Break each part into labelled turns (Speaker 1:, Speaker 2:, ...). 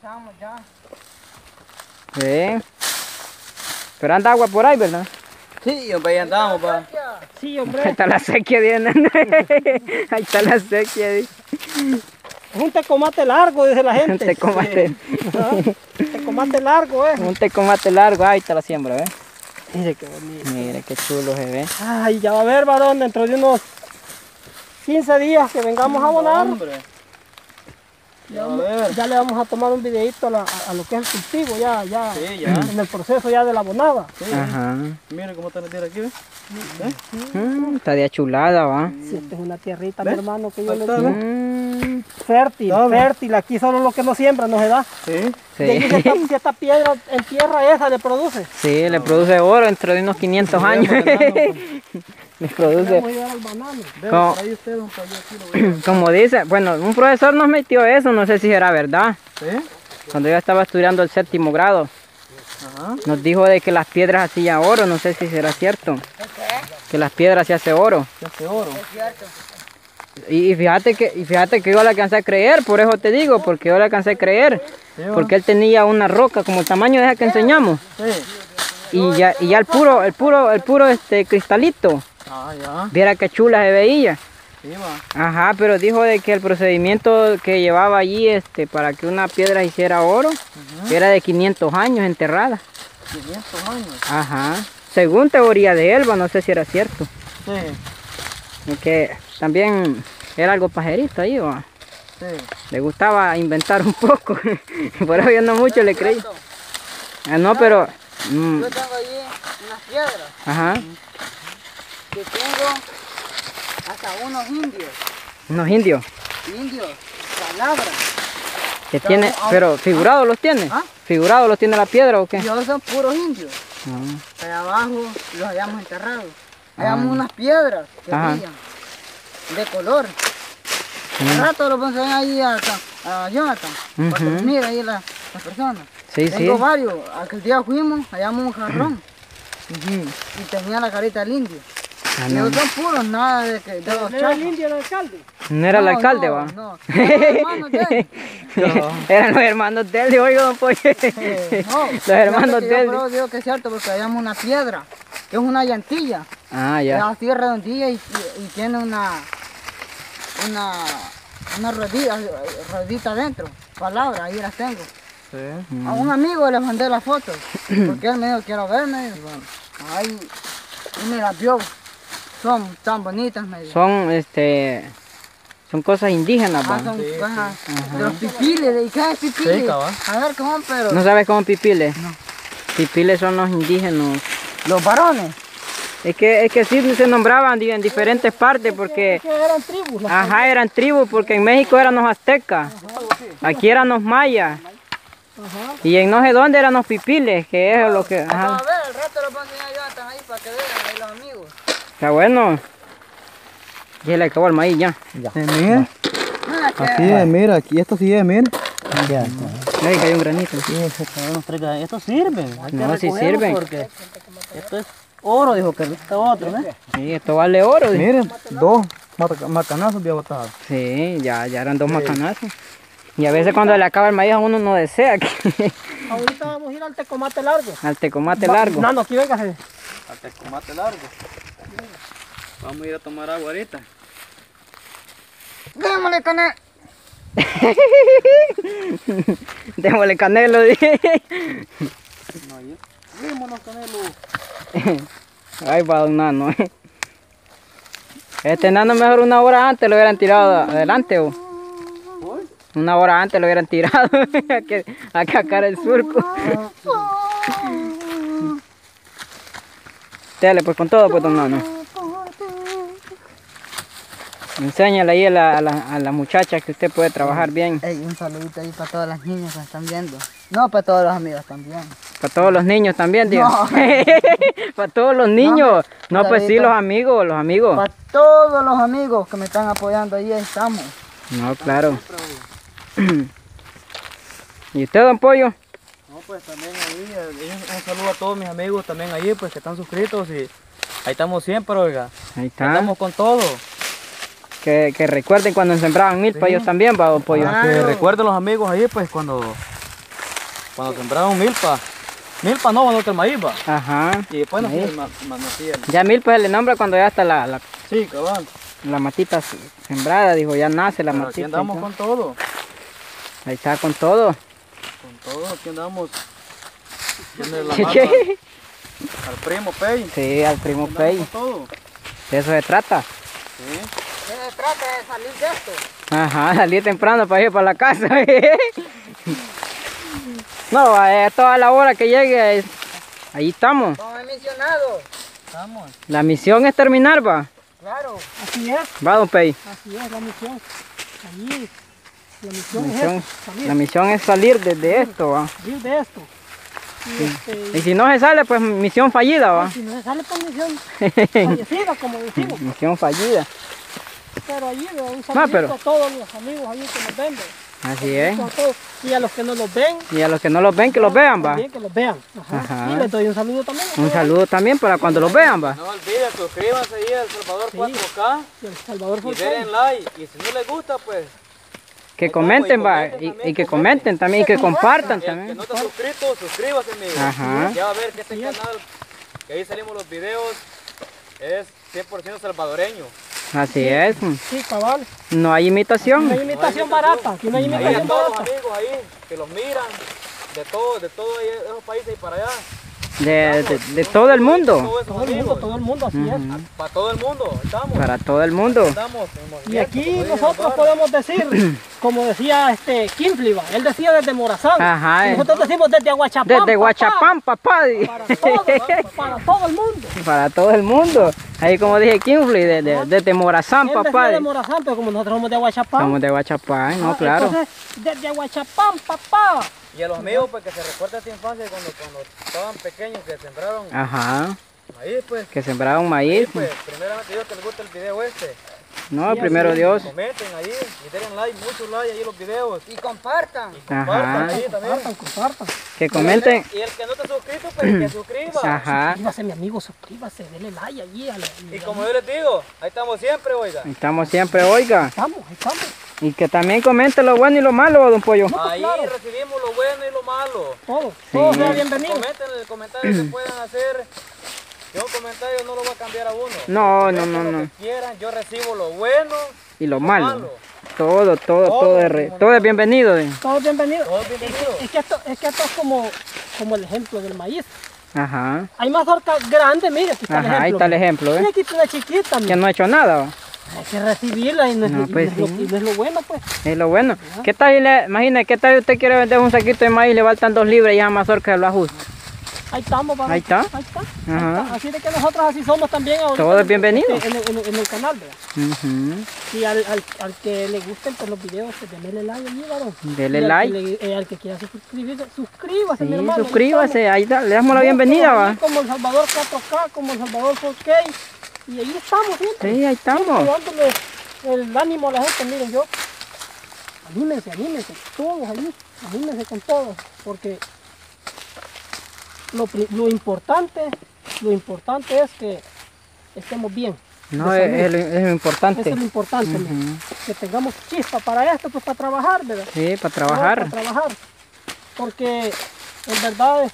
Speaker 1: estamos ya.
Speaker 2: Sí. Pero anda agua por ahí, ¿verdad?
Speaker 3: Sí, hombre, ahí andamos, pa.
Speaker 1: Sí, hombre.
Speaker 2: Ahí está la sequía, viene. Ahí está la sequía.
Speaker 1: Es un tecomate largo, dice la
Speaker 2: Un
Speaker 1: gente.
Speaker 2: tecomate.
Speaker 1: Tecomate largo,
Speaker 2: Un tecomate largo. Ahí está la siembra, ¿ves?
Speaker 1: Mire qué bonito.
Speaker 2: Mira qué chulo se ve.
Speaker 1: Ay, ya va a ver, varón, dentro de unos 15 días que vengamos a abonar.
Speaker 3: Hombre. Ya va a ver.
Speaker 1: Ya le vamos a tomar un videito a lo que es el cultivo, ya,
Speaker 3: Sí, ya.
Speaker 1: en el proceso ya de la abonada.
Speaker 3: Sí.
Speaker 2: Ajá.
Speaker 3: Mira cómo está la tierra aquí, ¿ves?
Speaker 2: Está de achulada, va.
Speaker 1: Si esta es una tierrita, mi
Speaker 3: ¿Ves?
Speaker 1: hermano, que yo
Speaker 3: Ahí
Speaker 1: le
Speaker 3: está,
Speaker 1: digo.
Speaker 2: Mm,
Speaker 1: Fértil,
Speaker 3: Todo.
Speaker 1: fértil. Aquí solo lo que no siembra no se da.
Speaker 3: Sí.
Speaker 1: Y ahí
Speaker 2: sí.
Speaker 1: si esta piedra en tierra esa le produce.
Speaker 2: Sí, le produce oro dentro de unos 500 años. Le produce.
Speaker 1: Vamos a llevar al banano.
Speaker 3: Ve,
Speaker 2: ¿Cómo?
Speaker 3: por ahí usted, don, para yo aquí lo voy a...
Speaker 2: Como dice, bueno, un profesor nos metió eso, no sé si era verdad.
Speaker 3: ¿Sí?
Speaker 2: Cuando yo estaba estudiando el 7º grado,
Speaker 3: Ajá.
Speaker 2: nos dijo de que las piedras hacían oro, no sé si será cierto. Que las piedras se hace oro.
Speaker 3: Se hace oro.
Speaker 2: Y fíjate que yo le alcancé a creer, por eso te digo, porque yo le alcancé a creer.
Speaker 3: Sí, va.
Speaker 2: Porque él tenía una roca como el tamaño de esa que enseñamos.
Speaker 3: Sí.
Speaker 2: Y ya el puro cristalito,
Speaker 3: Ah, ya.
Speaker 2: viera qué chula se veía.
Speaker 3: Sí, va.
Speaker 2: Ajá, pero dijo de que el procedimiento que llevaba allí para que una piedra hiciera oro era de 500 años enterrada.
Speaker 3: 500 años.
Speaker 2: Ajá, según teoría de Elba, no sé si era cierto.
Speaker 3: Sí.
Speaker 2: Y que también era algo pajerito ahí, ¿va?
Speaker 3: Sí.
Speaker 2: Le gustaba inventar un poco, por eso yo no mucho le creí. Ah, no, pero...
Speaker 1: Yo tengo allí unas piedras
Speaker 2: ajá,
Speaker 1: que tengo hasta unos indios.
Speaker 2: unos indios
Speaker 1: Palabras.
Speaker 2: que tiene, pero figurados los tiene.
Speaker 1: ¿Ah?
Speaker 2: ¿Figurados los tiene la piedra o qué?
Speaker 1: Y son puros indios.
Speaker 2: Ah.
Speaker 1: Allá abajo los hayamos enterrado. Hayamos unas piedras que
Speaker 2: Ajá.
Speaker 1: brillan de color. Al rato lo vamos a enseñar ahí a Jonathan, para que
Speaker 2: Ujú.
Speaker 1: los mire ahí las personas.
Speaker 2: Sí,
Speaker 1: Tengo
Speaker 2: sí.
Speaker 1: varios. Aquel día fuimos, hallamos un jarrón y tenía la carita del indio.
Speaker 2: Ah,
Speaker 1: Y
Speaker 2: no.
Speaker 1: ellos son puros, nada de que de los
Speaker 4: ¿Era el indio el alcalde?
Speaker 2: No era el alcalde,
Speaker 1: no,
Speaker 2: va.
Speaker 1: No, eran los hermanos de él.
Speaker 2: Eran los hermanos de él, oiga, don Pollo.
Speaker 1: No,
Speaker 2: Los hermanos
Speaker 1: fíjate que
Speaker 2: de él.
Speaker 1: yo pero digo que es cierto porque hallamos una piedra, que es una llantilla.
Speaker 2: Ah,
Speaker 1: Es
Speaker 2: ya.
Speaker 1: así redondilla y tiene una ruedita adentro. Palabras, ahí las tengo.
Speaker 3: Sí.
Speaker 1: A un amigo le mandé las fotos, porque él me dijo, quiero verme. Y bueno, ahí, y me las vio. Son tan bonitas, me dijo.
Speaker 2: Son cosas indígenas,
Speaker 1: Ah,
Speaker 2: va.
Speaker 1: son
Speaker 3: Sí,
Speaker 1: cosas de los pipiles. ¿Y qué es pipiles?
Speaker 3: Sí, cabal.
Speaker 1: A ver, ¿cómo? Pero
Speaker 2: ¿No sabes cómo pipiles?
Speaker 1: No.
Speaker 2: Pipiles son los indígenas.
Speaker 1: los varones.
Speaker 2: Es que sí se nombraban en diferentes partes porque...
Speaker 1: Que eran tribus. las
Speaker 2: Ajá, eran tribus, porque en México eran los aztecas, aquí eran los mayas, y en no sé dónde eran los pipiles, que es lo que...
Speaker 1: A
Speaker 2: Ajá,
Speaker 1: ver, al rato los voy a enseñar yo hasta ahí para que vean ahí los amigos.
Speaker 2: está bueno. Ya le acabó el maíz ya.
Speaker 3: Mira.
Speaker 1: Mira que
Speaker 3: Así es, mira, aquí esto sí es, mira.
Speaker 2: Ahí cayó un granito.
Speaker 4: Esto sirve. Hay que
Speaker 2: No, sí
Speaker 4: recogerlo
Speaker 2: sirve.
Speaker 4: porque esto es oro, dijo que esto otro, ¿no?
Speaker 2: Sí, esto vale oro. dice.
Speaker 3: Miren, 2 macanazos había botado.
Speaker 2: Sí, ya eran 2 macanazos. Y a veces cuando le acaba el maíz a uno no desea que
Speaker 1: ahorita vamos a ir al tecomate largo.
Speaker 2: al tecomate largo.
Speaker 1: No, aquí véngase.
Speaker 3: Hasta el tomate largo. Vamos a ir a tomar agua ahorita.
Speaker 1: Démosle cané.
Speaker 2: Démosle canelo, dije.
Speaker 3: Vámonos, Canelo.
Speaker 2: Ahí va don Nano. Este Nano mejor una hora antes lo hubieran tirado adelante. ¿O? Una hora antes lo hubieran tirado a cacar el surco. Dale pues con todo pues don Nano. Enséñale ahí a la muchacha que usted puede trabajar bien.
Speaker 1: Ey, un saludito ahí para todas las niñas que me están viendo. No, para todos los amigos también.
Speaker 2: Para todos los niños también, tío.
Speaker 1: No.
Speaker 2: Para todos los niños.
Speaker 1: No,
Speaker 2: No, pues sí,
Speaker 1: saludito.
Speaker 2: los amigos.
Speaker 1: Para todos los amigos que me están apoyando, ahí estamos.
Speaker 2: No, claro. ¿Y usted, don Pollo?
Speaker 3: No, pues también ahí, un saludo a todos mis amigos también ahí, pues que están suscritos y ahí estamos siempre, oiga.
Speaker 2: Ahí está.
Speaker 3: Estamos con todo.
Speaker 2: Que recuerden cuando sembraban milpa
Speaker 3: Sí.
Speaker 2: ellos también, va, don Pollo.
Speaker 3: Para que recuerden los amigos ahí, pues cuando cuando sembraron milpa no, cuando el maíz va.
Speaker 2: Ajá.
Speaker 3: Y después nos
Speaker 2: Maíz.
Speaker 3: nacía.
Speaker 2: Ya milpa se le nombra cuando ya está la
Speaker 3: Sí, cabal.
Speaker 2: matita sembrada, dijo, ya nace la
Speaker 3: Pero
Speaker 2: matita.
Speaker 3: aquí andamos con todo.
Speaker 2: Ahí está con todo.
Speaker 3: Con todo, aquí andamos. Tiene la
Speaker 2: ¿Qué,
Speaker 3: mano
Speaker 2: qué?
Speaker 3: al primo Pey.
Speaker 2: Sí, al primo
Speaker 3: Andamos
Speaker 2: Pey.
Speaker 3: con todo.
Speaker 2: De eso se trata.
Speaker 3: Sí.
Speaker 1: ¿Qué se trata de salir de esto?
Speaker 2: Ajá, salir temprano para ir para la casa. No, toda la hora que llegue, ahí estamos.
Speaker 1: Como he mencionado.
Speaker 3: Estamos.
Speaker 2: La misión es terminar, va.
Speaker 1: Claro.
Speaker 4: Así es,
Speaker 2: Va, don Pey.
Speaker 4: así es la misión. Allí, la misión,
Speaker 2: Misión-
Speaker 4: es esta, salir,
Speaker 2: La misión es salir de esto, va.
Speaker 4: salir de esto. Y,
Speaker 2: Y si no se sale, pues misión fallida, va.
Speaker 4: si no se sale por misión fallecida, como decimos.
Speaker 2: Misión fallida.
Speaker 4: Pero allí un saludo
Speaker 2: pero-
Speaker 4: a todos los amigos allí que nos ven.
Speaker 2: Así es.
Speaker 4: A todos. Y a los que no los ven,
Speaker 2: Y a los que no los ven, que los vean, va.
Speaker 4: también que los vean. Ajá.
Speaker 2: Ajá.
Speaker 4: Y les doy un saludo también.
Speaker 2: Un saludo también para cuando los vean, va.
Speaker 3: No olviden, suscríbanse ahí al Salvador
Speaker 4: Sí.
Speaker 3: 4K
Speaker 4: Y el Salvador
Speaker 3: y
Speaker 4: Fulcay.
Speaker 3: denle like. Y si no les gusta, pues
Speaker 2: Que comenten, va. Y que comenten también. Y que compartan
Speaker 3: el que
Speaker 2: también.
Speaker 3: no está suscrito, suscríbase, amigo.
Speaker 2: Ajá.
Speaker 3: Ya va a ver que este canal, que ahí salimos los videos, es 100% salvadoreño.
Speaker 2: Así es.
Speaker 4: Sí, cabal.
Speaker 2: No hay
Speaker 4: No
Speaker 2: imitación.
Speaker 4: hay imitación barata. Aquí no hay
Speaker 3: Ahí
Speaker 4: imitación
Speaker 3: a todos los
Speaker 4: barata.
Speaker 3: amigos ahí que los miran, de todo ahí, esos países y para allá.
Speaker 2: De todo el mundo.
Speaker 3: Todos esos amigos.
Speaker 4: Todo el mundo, así es.
Speaker 3: Para todo el mundo, estamos.
Speaker 2: Para todo el mundo.
Speaker 3: Estamos en
Speaker 4: Y
Speaker 3: movimiento,
Speaker 4: aquí
Speaker 3: como dice
Speaker 4: nosotros
Speaker 3: el bar.
Speaker 4: podemos decir, como decía Kinfliba, él decía desde Morazán.
Speaker 2: Ajá,
Speaker 4: Y nosotros decimos desde Aguachapán.
Speaker 2: Desde
Speaker 4: papá.
Speaker 2: Guachapán, papá.
Speaker 4: Para todo el mundo.
Speaker 2: Para todo el mundo. Ahí como dije, Kinfly, desde Morazán,
Speaker 4: Él decía
Speaker 2: papá.
Speaker 4: de Morazán, pero como nosotros somos de Aguachapán.
Speaker 2: Somos de Guachapán, no,
Speaker 4: ah,
Speaker 2: claro.
Speaker 4: Entonces, desde Aguachapán, papá.
Speaker 3: Y a los amigos, pues que se recuerda esta infancia cuando estaban pequeños, que sembraron
Speaker 2: Ajá,
Speaker 3: maíz, pues.
Speaker 2: que sembraron maíz.
Speaker 3: Pues, primeramente Dios que les guste el video este.
Speaker 2: No, primero Dios.
Speaker 3: Comenten ahí y denle like, muchos like ahí los videos.
Speaker 1: Y compartan.
Speaker 3: Y compartan
Speaker 2: Ajá.
Speaker 3: ahí también.
Speaker 4: Compartan.
Speaker 2: Que comenten.
Speaker 3: Y el que no está suscrito, pues que suscriba.
Speaker 2: Ajá.
Speaker 4: Suscríbase, mi amigo, suscríbase, denle like allí.
Speaker 3: Y como yo les digo, ahí estamos siempre, oiga.
Speaker 2: Estamos siempre, oiga.
Speaker 4: Ahí estamos.
Speaker 2: Y que también comenten lo bueno y lo malo, don Pollo.
Speaker 3: Ahí recibimos lo bueno y lo malo.
Speaker 4: Todo sea bienvenido.
Speaker 3: Comenten en el comentario que puedan hacer. Yo un comentario no lo voy a cambiar a uno.
Speaker 2: No, no,
Speaker 3: Comenten
Speaker 2: no,
Speaker 3: lo
Speaker 2: no.
Speaker 3: que quieran, yo recibo lo bueno
Speaker 2: Y lo malo. Todo es bienvenido.
Speaker 4: Todo bienvenido.
Speaker 3: Todo bienvenido.
Speaker 4: Es que esto es como el ejemplo del maíz.
Speaker 2: Ajá.
Speaker 4: Hay mazorca grande, mire, aquí está el
Speaker 2: Ajá,
Speaker 4: ejemplo.
Speaker 2: ahí está el ejemplo,
Speaker 4: Y aquí está una chiquita,
Speaker 2: Que
Speaker 4: mire.
Speaker 2: no ha hecho nada, va.
Speaker 4: Hay que recibirla y no es,
Speaker 2: No, pues
Speaker 4: y no es
Speaker 2: sí.
Speaker 4: lo, y no es lo bueno, pues.
Speaker 2: Es lo bueno. ¿Qué tal, imagina, qué tal usted quiere vender un saquito de maíz y le faltan 2 libras y a mazorca se lo ajusta?
Speaker 4: Ahí estamos, vamos.
Speaker 2: Ahí está.
Speaker 4: Ahí está.
Speaker 2: Ajá.
Speaker 4: Ahí está. Así de que nosotros así somos también ahorita.
Speaker 2: Todo es bienvenido.
Speaker 4: En el canal, ¿verdad?
Speaker 2: Ujú.
Speaker 4: Y al que le gusten pues, los videos, pues denle like allí, varón.
Speaker 2: Dele
Speaker 4: Y al
Speaker 2: like.
Speaker 4: que al que quiera suscribirse, suscríbase, mi
Speaker 2: Sí,
Speaker 4: hermano. ahí
Speaker 2: suscríbase, ahí está, le damos la
Speaker 4: estamos.
Speaker 2: bienvenida,
Speaker 4: Como
Speaker 2: va.
Speaker 4: aquí, Como El Salvador 4K, como El Salvador 4K. Y ahí estamos siempre.
Speaker 2: Sí, ahí estamos.
Speaker 4: Dándole el ánimo a la gente, miren yo. Anímense, todos allí, anímense con todos, porque lo importante es que estemos bien.
Speaker 2: No,
Speaker 4: de salud.
Speaker 2: es lo importante.
Speaker 4: Eso es lo importante, miren, que tengamos chispa para esto, pues para trabajar, ¿verdad?
Speaker 2: Sí, para trabajar.
Speaker 4: Para trabajar, porque en verdad,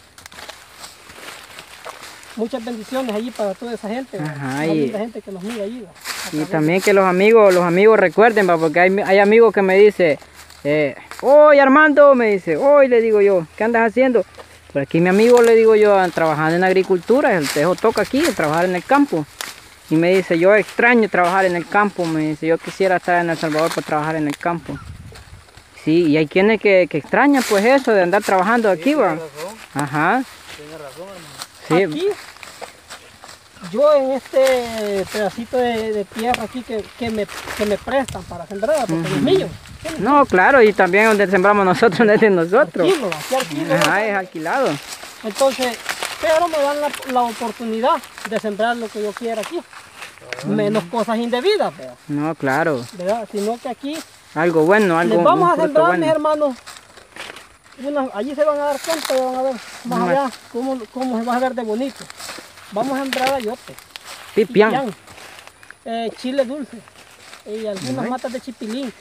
Speaker 4: muchas bendiciones allí para toda esa gente, ¿verdad?
Speaker 2: Ajá,
Speaker 4: Una
Speaker 2: y-
Speaker 4: linda gente que nos mira allí, ¿verdad? A
Speaker 2: Y
Speaker 4: través de-
Speaker 2: también que los amigos recuerden, va, porque hay amigos que me dicen, oye Armando, me dice, hoy le digo yo, ¿qué andas haciendo? Por aquí mi amigo le digo yo, trabajando en agricultura, el tejo toca aquí, trabajar en el campo. Y me dice, yo extraño trabajar en el campo, me dice, yo quisiera estar en El Salvador para trabajar en el campo. Sí, y hay quienes que extrañan pues eso de andar trabajando aquí, va.
Speaker 3: Tiene razón,
Speaker 2: Ajá,
Speaker 3: tiene razón, hermano.
Speaker 2: sí.
Speaker 4: Aquí, yo en este pedacito de tierra aquí que me prestan para sembrar, porque es mío.
Speaker 2: No, claro, y también donde sembramos nosotros, no es de nosotros.
Speaker 4: Aquí alquilo,
Speaker 2: Ajá, es alquilado.
Speaker 4: Entonces, pero me dan la oportunidad de sembrar lo que yo quiera aquí. Menos cosas indebidas,
Speaker 2: No, claro.
Speaker 4: ¿verdad? Sino que aquí
Speaker 2: Algo bueno, algo
Speaker 4: les vamos
Speaker 2: un
Speaker 4: a
Speaker 2: fruto
Speaker 4: sembrar,
Speaker 2: bueno.
Speaker 4: mis hermanos. Allí se van a dar cuenta, y van a ver más
Speaker 2: Más.
Speaker 4: allá cómo se va a ver de bonito. Vamos a sembrar ayote,
Speaker 2: Pipián.
Speaker 4: chile dulce y algunas matas de chipilín.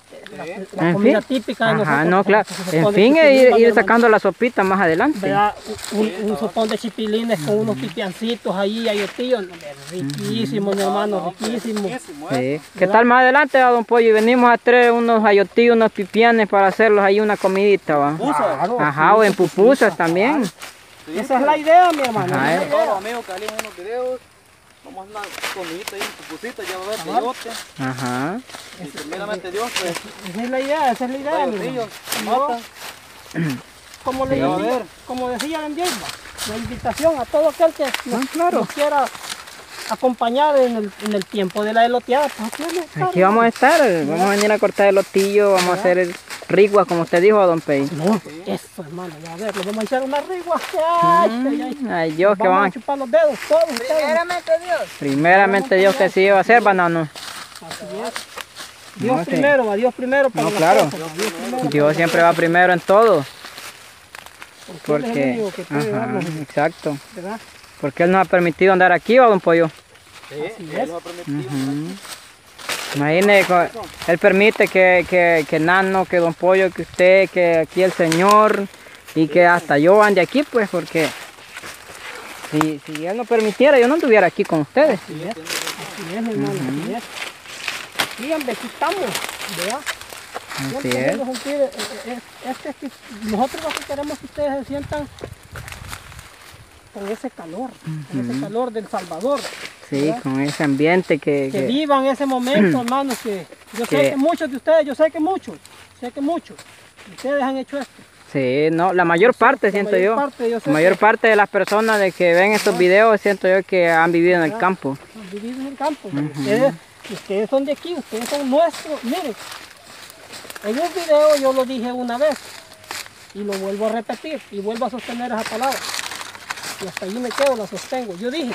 Speaker 4: la
Speaker 2: En
Speaker 4: comida
Speaker 2: fin.
Speaker 4: típica de nosotros.
Speaker 2: Ajá, no, claro.
Speaker 4: que se
Speaker 2: En
Speaker 4: supone
Speaker 2: fin,
Speaker 4: chipilín,
Speaker 2: ir
Speaker 4: mi hermano.
Speaker 2: sacando la sopita más adelante.
Speaker 4: ¿Verdad? Un sopón de chipilines con unos pipiancitos ahí, ayotillos. Riquísimo, mi hermano, riquísimo.
Speaker 2: Sí. ¿Qué tal más adelante, va, don Pollo? Y venimos a traer unos ayotillos, unos pipianes para hacerlos ahí una comidita, va.
Speaker 4: Claro,
Speaker 2: Ajá, o en pupusas también.
Speaker 4: Esa es la idea, mi hermano.
Speaker 2: Ajá,
Speaker 4: esa es la
Speaker 3: Todos
Speaker 4: idea.
Speaker 3: los amigos que salen en los videos, vamos a una comidita ahí, un pupusita, ya va a ver peyote.
Speaker 2: Ajá.
Speaker 3: Y primeramente Dios, pues,
Speaker 4: Esa es la idea, esa es la idea. mi
Speaker 3: varios
Speaker 4: hermano.
Speaker 3: ríos, mata.
Speaker 4: Como, le
Speaker 3: Ya va a
Speaker 4: decía,
Speaker 3: ver.
Speaker 4: como decía en Dios, la invitación a todo aquel que nos quiera acompañar en el tiempo de la eloteada. Pues aquí vamos a estar,
Speaker 2: Aquí vamos a estar, vamos a venir a cortar el lotillo, vamos a hacer riguas, como usted dijo, don Pei.
Speaker 4: No, eso hermano, ya a ver, le vamos a echar una rigua. Ay.
Speaker 2: Ay, Dios, que
Speaker 4: Vamos
Speaker 2: van.
Speaker 4: a chupar los dedos, todos ustedes.
Speaker 1: Primeramente Dios.
Speaker 2: Primeramente Dios que sí iba a hacer, banano.
Speaker 4: Así es. Dios
Speaker 2: No, sí.
Speaker 4: primero, va Dios primero para
Speaker 2: No,
Speaker 4: las
Speaker 2: claro.
Speaker 4: cosas, va Dios primero.
Speaker 2: Dios siempre va primero en todo.
Speaker 4: Porque Él es el único que puede
Speaker 2: Ajá,
Speaker 4: darnos,
Speaker 2: exacto.
Speaker 4: ¿verdad?
Speaker 2: Porque Él nos ha permitido andar aquí, ¿va, don Pollo?
Speaker 3: Sí,
Speaker 4: Así
Speaker 3: Él
Speaker 4: es.
Speaker 3: nos ha permitido.
Speaker 2: Imagine, Él permite que Nano, que don Pollo, que usted, que aquí el Señor y que hasta yo ande aquí, pues, porque si Él no permitiera, yo no estuviera aquí con ustedes.
Speaker 4: Así es, mi hermano, así es. Sí, hombre, aquí estamos, ¿verdad?
Speaker 2: Así
Speaker 4: Siempre
Speaker 2: es.
Speaker 4: hacemos sentir, que nosotros lo que queremos es que ustedes se sientan con ese calor del Salvador.
Speaker 2: Sí,
Speaker 4: ¿verdad?
Speaker 2: con ese ambiente
Speaker 4: Que vivan ese momento, hermanos, que yo sé que muchos de ustedes, sé que muchos, ustedes han hecho esto.
Speaker 2: sí, no, la mayor parte siento
Speaker 4: mayor
Speaker 2: yo.
Speaker 4: parte, yo sé
Speaker 2: La mayor
Speaker 4: que-
Speaker 2: parte de las personas de que ven estos videos siento yo que han vivido en el campo.
Speaker 4: Han vivido en el campo. Ustedes son de aquí, ustedes son nuestros. Miren, en un video yo lo dije una vez y lo vuelvo a repetir y vuelvo a sostener esa palabra. Y hasta allí me quedo, la sostengo. Yo dije,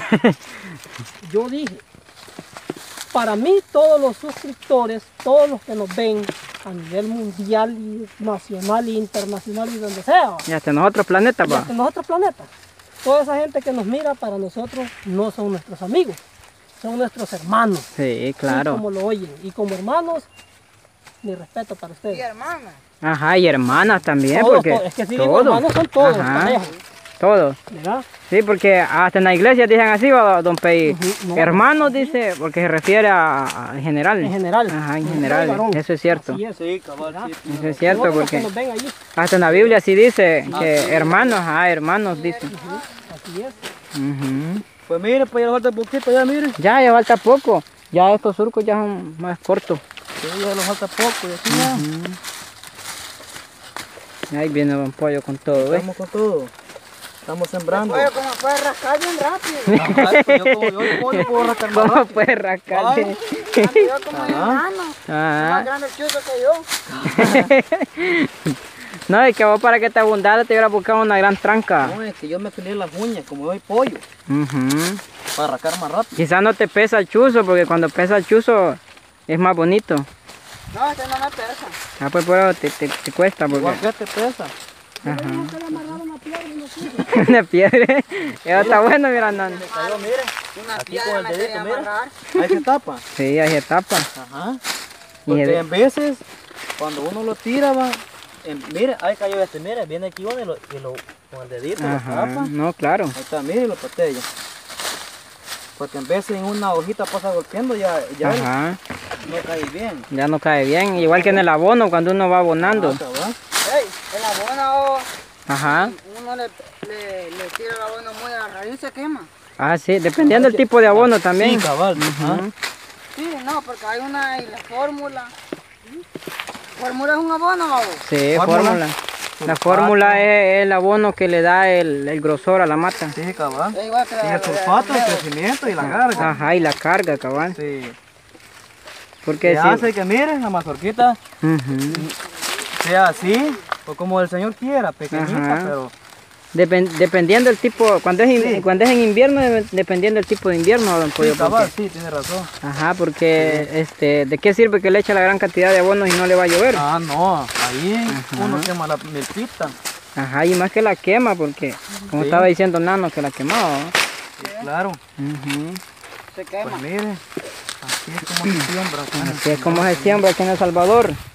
Speaker 4: para mí todos los suscriptores, todos los que nos ven a nivel mundial y nacional e internacional y donde sea,
Speaker 2: Y hasta en los otros planetas,
Speaker 4: y
Speaker 2: va.
Speaker 4: hasta en los otros planetas, toda esa gente que nos mira para nosotros no son nuestros amigos, son nuestros hermanos.
Speaker 2: Sí,
Speaker 4: Sí,
Speaker 2: claro.
Speaker 4: como lo oyen. Y como hermanos, mi respeto para
Speaker 1: Y
Speaker 4: ustedes.
Speaker 1: hermana.
Speaker 2: Ajá, y hermanas también,
Speaker 4: Todos,
Speaker 2: porque
Speaker 4: todos. Es que si digo hermanos son todos,
Speaker 2: Ajá,
Speaker 4: parejos,
Speaker 2: todos.
Speaker 4: ¿verdad?
Speaker 2: Sí, porque hasta en la iglesia dicen así, va, don Pei.
Speaker 4: Ujú, no,
Speaker 2: Hermanos dice, porque se refiere a general.
Speaker 4: En general.
Speaker 2: Ajá, en
Speaker 4: Mujer,
Speaker 2: general.
Speaker 4: varón.
Speaker 2: Eso es cierto.
Speaker 4: Así es.
Speaker 3: Sí, cabal, sí.
Speaker 2: Eso es cierto,
Speaker 4: Nosotros los que
Speaker 2: porque
Speaker 4: nos ven allí,
Speaker 2: hasta en la Biblia sí dice que hermanos, hermanos dice.
Speaker 4: así es.
Speaker 2: Ujú.
Speaker 3: Pues mire, pues ya le falta poquito, ya mire.
Speaker 2: Ya falta poco. Ya estos surcos ya son más cortos.
Speaker 3: Sí, ya le falta poco, y aquí ya.
Speaker 2: Ahí viene don Pollo con todo, ¿ves?
Speaker 3: Estamos con todo. Estamos sembrando.
Speaker 1: Oye, como puede rascar bien rápido.
Speaker 3: Ajá, pues yo no puedo rascar más
Speaker 2: ¿Cómo
Speaker 3: rápido.
Speaker 2: puede rascar?
Speaker 3: Ay.
Speaker 1: Yo como enano. Más
Speaker 2: Ah,
Speaker 1: grande el chuzo que yo.
Speaker 2: no, es que vos para que te abundara te hubiera buscado una gran tranca.
Speaker 3: No, es que yo me peleé las uñas, como doy pollo,
Speaker 2: Ujú.
Speaker 3: para rascar más rápido.
Speaker 2: Quizás no te pesa el chuzo, porque cuando pesa el chuzo es más bonito.
Speaker 1: No, este no me pesa.
Speaker 2: Ah, pues por eso te cuesta, porque...
Speaker 3: Igual que te pesa.
Speaker 2: Ajá. Una piedra. Eso está bueno, mira, no.
Speaker 3: Cayó, mire.
Speaker 1: Una
Speaker 3: Aquí
Speaker 1: piedra
Speaker 3: con el
Speaker 1: me
Speaker 3: dedito,
Speaker 1: quería
Speaker 3: mira.
Speaker 1: amarrar.
Speaker 3: Ahí se tapa.
Speaker 2: Sí, ahí etapa.
Speaker 3: Ajá.
Speaker 2: Y
Speaker 3: Porque
Speaker 2: de-
Speaker 3: en veces, cuando uno lo tira, va, mire, ahí cayó este, mire, viene aquí uno con el dedito lo
Speaker 2: Ajá,
Speaker 3: tapa.
Speaker 2: no, claro.
Speaker 3: Ahí está, mire, y lo patea ya. Porque en veces en una hojita pasa golpeando, ya
Speaker 2: Ajá,
Speaker 3: no cae bien.
Speaker 2: ya no cae bien. Igual que en el abono, cuando uno va abonando.
Speaker 3: Ah, cabal.
Speaker 1: Ey, el abono,
Speaker 2: Ajá.
Speaker 1: uno le tira el abono muy a la raíz, se quema.
Speaker 2: Ah, sí, dependiendo del tipo de abono también.
Speaker 3: Sí, cabal. Ajá.
Speaker 1: Sí, no, porque hay una y la fórmula. ¿Fórmula es un abono, babo?
Speaker 2: Sí,
Speaker 3: Fórmula.
Speaker 2: fórmula. La fórmula es el abono que le da el grosor a la mata.
Speaker 3: Sí, cabal.
Speaker 1: Es igual que
Speaker 3: Sí, el sulfato, el crecimiento y la carga.
Speaker 2: Ajá, y la carga, cabal.
Speaker 3: Sí.
Speaker 2: Porque
Speaker 3: Que
Speaker 2: si...
Speaker 3: hace que, mire, la mazorquita
Speaker 2: Ujú.
Speaker 3: sea así, o como el Señor quiera, pequeñita,
Speaker 2: Ajá.
Speaker 3: pero
Speaker 2: Dependiendo del tipo, cuando es,
Speaker 3: Sí.
Speaker 2: cuando es en invierno, dependiendo del tipo de invierno, don Pollo,
Speaker 3: sí, cabal,
Speaker 2: porque-
Speaker 3: sí, tiene razón.
Speaker 2: Ajá, porque ¿de qué sirve que le eche la gran cantidad de abonos y no le va a llover?
Speaker 3: Ah, no, ahí
Speaker 2: Ajá.
Speaker 3: uno quema la milpita.
Speaker 2: Ajá, y más que la quema, porque como
Speaker 3: Sí.
Speaker 2: estaba diciendo Nano, que la quemaba. ¿no?
Speaker 3: Sí, claro.
Speaker 2: Ujú.
Speaker 1: se quema.
Speaker 3: Pues mire, así es como se siembra.
Speaker 2: Así es como se siembra aquí en El Salvador.